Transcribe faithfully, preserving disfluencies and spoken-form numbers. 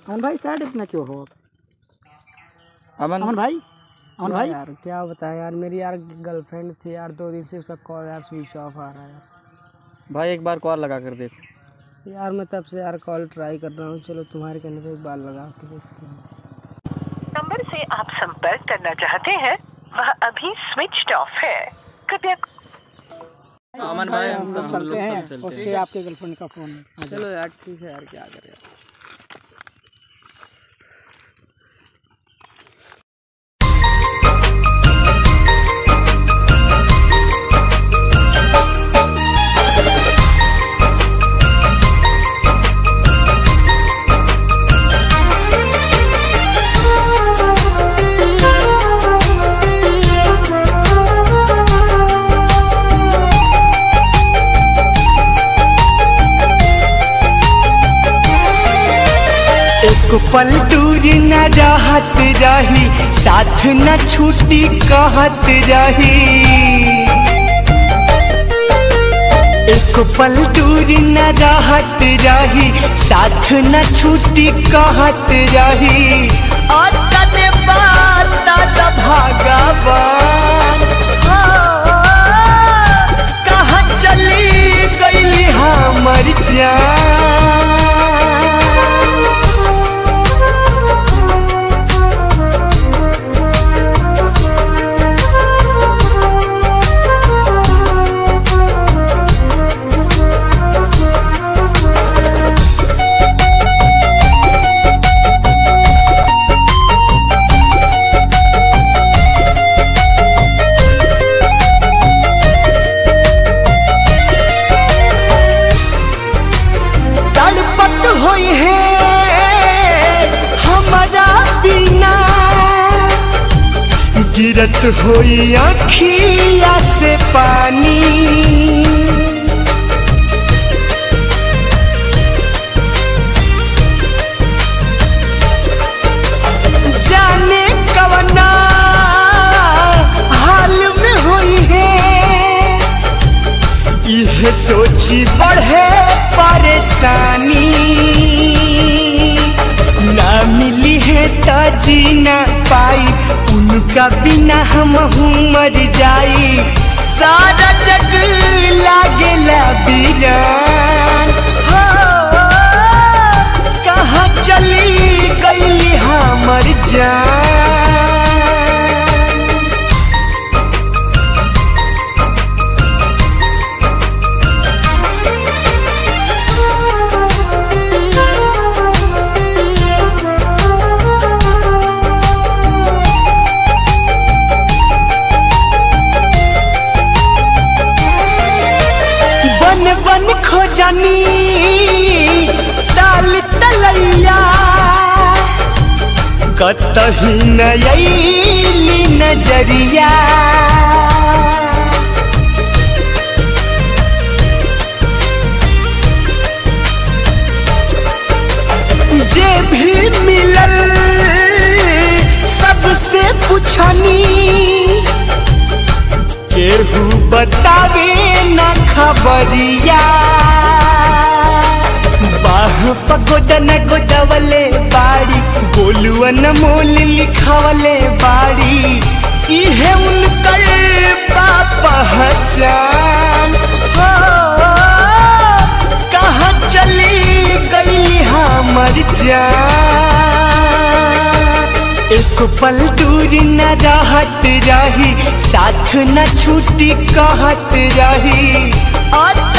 अमन भाई सैड इतना क्यों हो? अमन अमन भाई अमन भाई यार क्या बताएं यार, मेरी यार गर्लफ्रेंड थी यार, दो दिन से उसका कॉल यार स्विच ऑफ आ रहा है यार। भाई एक बार कॉल लगा कर देखो। यार मैं तब से यार कॉल ट्राई कर रहा हूँ, चलो तुम्हारे कहने पे एक बार लगा के देखते हैं। नंबर से आप संपर्क करना चाहते हैं वह अभी स्विच ऑफ है, कृपया। अमन भाई हम लोग चलते हैं, उसके आपके गर्लफ्रेंड का फोन है। चलो यार ठीक है यार, क्या करें। एक पल दूर न रहत रही, साथ न छूटी कहत रही। एक पल दूर न रहत रही, साथ न छूटी कहत रही। और तने बात भगवान कहाँ चली गई हमर जान। गिरत होई आँखिया से पानी, जाने कवना हाल में होई है। यह सोची बढ़े परेशानी, ना मिली है तो जी ना पाई, उनका बिना हम मर जाई। सारा जग लागेला वीरान, हो कहाँ चली गई हमर जान। बन खोजनी ताल तलैया, कतही नयली नजरिया। जे भी मिलल सबसे पूछनी, केहू बतावे न खबरिया। बाह पगोदन गोदवले बाड़ी, बोलुआ न मोल लिखवले बाड़ी। इहे उनकर पहचान, हो कहाँ चली गई हमर जान। एक पल दूर न रहत रही, साथ न छूटी कहत रही। और